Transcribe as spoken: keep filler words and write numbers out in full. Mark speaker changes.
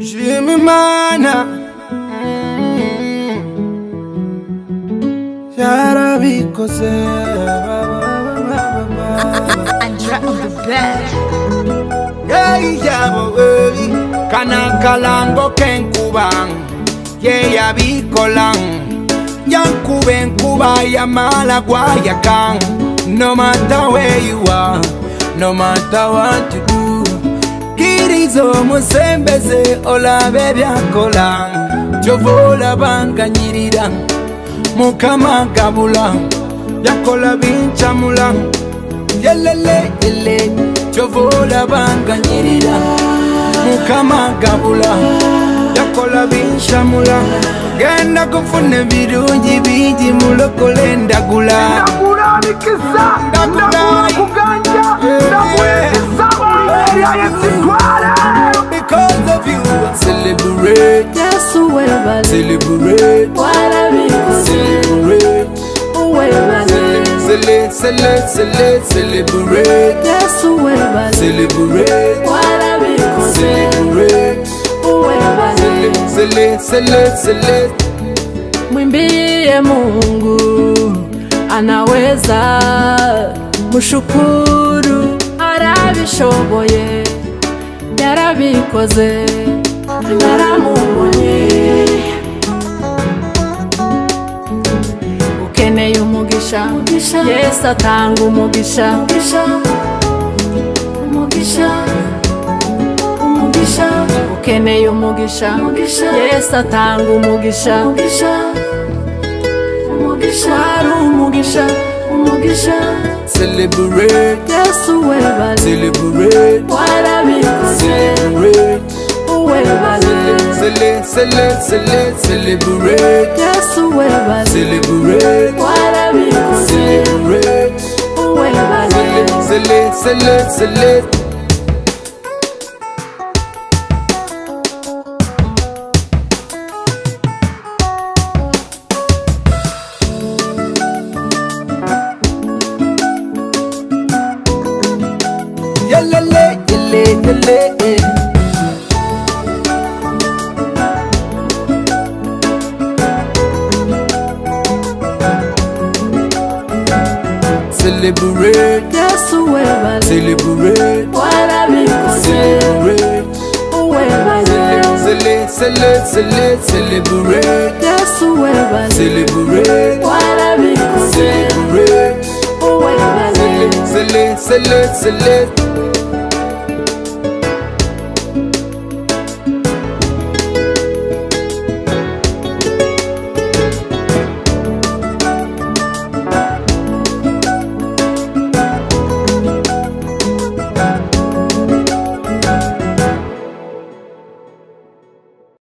Speaker 1: Jimmy Mana Sharabi Kose
Speaker 2: Andra on the bed.
Speaker 1: Hey yabo baby Kana kalango kenkubang Ye ya bikolang Yankuben kuba ya mala guayakang. No matter where you are, no matter what you do, Kirizo musembeze ola baby akolang. Jovola banga nyirida Mukama gabula Yakola bincha mulang. Yelele yele Jovola banga nyirida Mukama gabula Yakola bincha mulang. Genda kufune birungi biji mulokole ndagula.
Speaker 3: Ndagula mikisa, ndagula kuganja, ndagula samulia yesitwala.
Speaker 1: Because of you I celebrate.
Speaker 2: Yes, uweba
Speaker 1: Celebrate.
Speaker 2: Wala biko
Speaker 1: Celebrate.
Speaker 2: Uweba
Speaker 1: Celebrate, celebrate, celebrate, celebrate.
Speaker 2: Yes, uweba
Speaker 1: Celebrate.
Speaker 2: Wala biko
Speaker 1: Celebrate.
Speaker 2: Uweba
Speaker 1: Celebrate, celebrate, celebrate.
Speaker 2: Mwimbie Mungu anaweza, mushukuru arabishoboye, yarabikoze naramubonye. Ukeneye umugisha, Yesu atanga umugisha, umugisha, umugisha. Ukeneye umugisha, Yesu atanga umugisha, wari umugisha, umugisha.
Speaker 1: Celebrate.
Speaker 2: Yesu webale,
Speaker 1: Celebrate.
Speaker 2: warabikoze,
Speaker 1: Celebrate.
Speaker 2: uwebale.
Speaker 1: Celebrate, celebrate, celebrate, celebrate.
Speaker 2: Yesu webale,
Speaker 1: Celebrate.
Speaker 2: warabikoze,
Speaker 1: Celebrate.
Speaker 2: uwebale.
Speaker 1: Celebrate, celebrate, celebrate. Yelele, yele, yele. Celebrate.
Speaker 2: Yesu webale,
Speaker 1: Celebrate.
Speaker 2: warabikoze,
Speaker 1: Celebrate.
Speaker 2: uwebale.
Speaker 1: Celebrate, celebrate, celebrate, celebrate.
Speaker 2: Yesu webale,
Speaker 1: Celebrate.
Speaker 2: warabikoze,
Speaker 1: Celebrate.
Speaker 2: uwebale.
Speaker 1: Celebrate, celebrate, celebrate.